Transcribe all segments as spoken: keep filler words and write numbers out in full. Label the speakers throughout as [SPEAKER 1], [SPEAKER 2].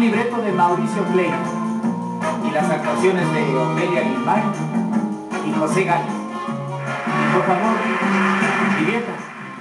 [SPEAKER 1] libreto de Mauricio Klein y las actuaciones de Ofelia Guimard y José Gálvez. Por favor, diviértanse.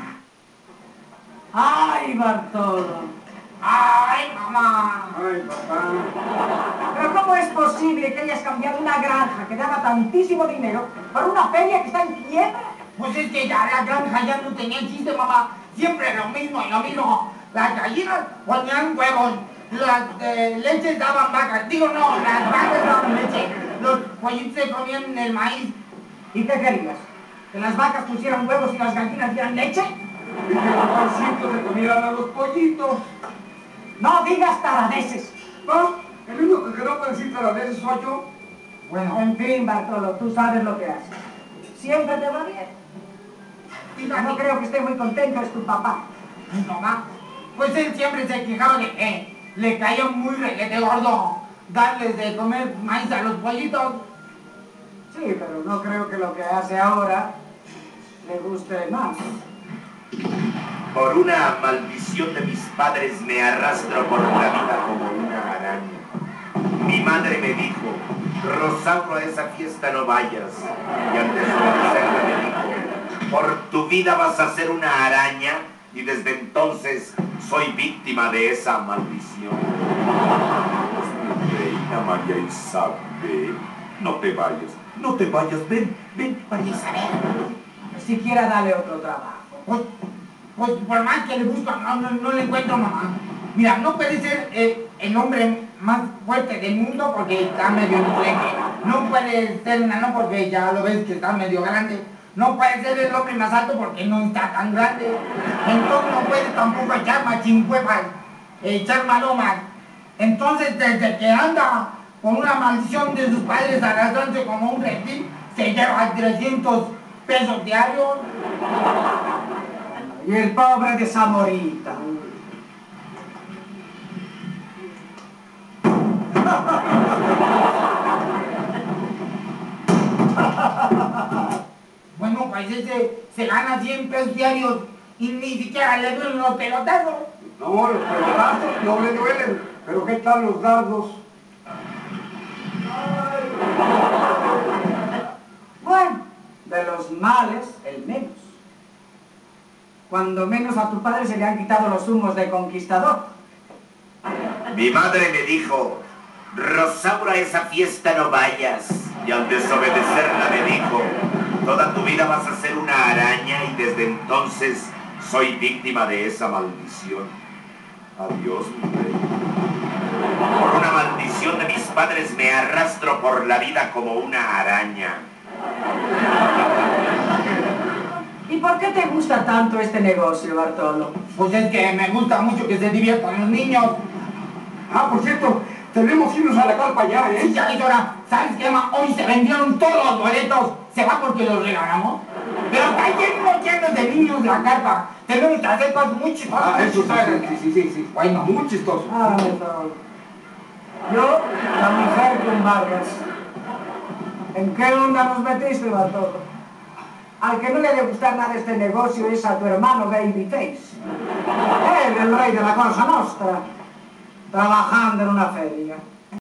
[SPEAKER 2] ¡Ay, Bartolo!
[SPEAKER 3] ¡Ay, mamá!
[SPEAKER 4] Ay, papá.
[SPEAKER 2] ¿Pero cómo es posible que hayas cambiado una granja que daba tantísimo dinero por una feria que está en quiebra?
[SPEAKER 3] Pues es que ya la granja ya no tenía chiste, mamá. Siempre lo mismo y lo mismo. Las gallinas ponían huevos, las eh, leches daban vacas. Digo, no, las vacas daban leche. Los pollitos se comían el maíz.
[SPEAKER 2] ¿Y qué querías? ¿Que las vacas pusieran huevos y las gallinas dieran leche?
[SPEAKER 4] Y que papacito se comieran a los pollitos.
[SPEAKER 2] ¡No digas taradeces!
[SPEAKER 4] ¿No? El único que no puede decir taradeces soy yo.
[SPEAKER 3] Bueno,
[SPEAKER 2] En fin, Bartolo, tú sabes lo que haces. Siempre te va bien.
[SPEAKER 3] fíjate,
[SPEAKER 2] No creo que esté muy contento, es tu papá.
[SPEAKER 3] mi mamá, pues él siempre se quejaba de que le caía muy reguete gordo darles de comer maíz a los pollitos.
[SPEAKER 2] Sí, pero no creo que lo que hace ahora le guste más.
[SPEAKER 5] Por una maldición de mis padres me arrastro por la vida como una araña. Mi madre me dijo, Rosauro, a esa fiesta no vayas. Y antes de obedecerla me dijo, por tu vida vas a ser una araña. Y desde entonces soy víctima de esa maldición. Mi reina María Isabel, no te vayas, no te vayas, ven, ven, María Isabel.
[SPEAKER 2] Ni siquiera dale otro trabajo.
[SPEAKER 3] Pues, pues por más que le busco, no, no, no le encuentro, mamá. Mira, no puede ser eh, el hombre más fuerte del mundo porque está medio influente. No puede ser enano porque ya lo ves que está medio grande. No puede ser el hombre más alto porque no está tan grande. Entonces no puede tampoco echar machincuepas, echar malomas. Entonces desde que anda con una maldición de sus padres arrastrándose como un reptil, se lleva trescientos pesos diarios.
[SPEAKER 2] Y el pobre de Zamorita.
[SPEAKER 3] Bueno, pues ese se gana cien pesos diarios y ni siquiera le duelen los pelotazos.
[SPEAKER 4] No, los pelotazos no le duelen. Pero ¿qué tal los dardos?
[SPEAKER 2] Bueno, de los males, el menos. Cuando menos a tu padre se le han quitado los humos de conquistador.
[SPEAKER 5] Mi madre me dijo, Rosauro, a esa fiesta no vayas. Y al desobedecerla me dijo, toda tu vida vas a ser una araña y desde entonces soy víctima de esa maldición. Adiós, mi rey. Por una maldición de mis padres me arrastro por la vida como una araña.
[SPEAKER 2] ¿Y por qué te gusta tanto este negocio, Bartolo?
[SPEAKER 3] Pues es que me gusta mucho que se diviertan los niños.
[SPEAKER 4] Ah, por cierto, tenemos que irnos a la carpa ya,
[SPEAKER 3] Sí,
[SPEAKER 4] ¿eh?
[SPEAKER 3] ya, señora, ¿sabes qué, ma? Hoy se vendieron todos los boletos. ¿Se va porque los regalamos? Pero está lleno, lleno de niños la carpa. Tenemos que hacer cosas muy chistosas.
[SPEAKER 4] Ah, eso sí, sí, sí, sí, sí.
[SPEAKER 3] Bueno,
[SPEAKER 4] Muy chistoso.
[SPEAKER 2] Ah, Bartolo. Yo, la mujer con Vargas. ¿En qué onda nos metiste, Bartolo? Al que no le debe gustar nada este negocio es a tu hermano Babyface. Él, el rey de la Cosa Nostra, trabajando en una feria.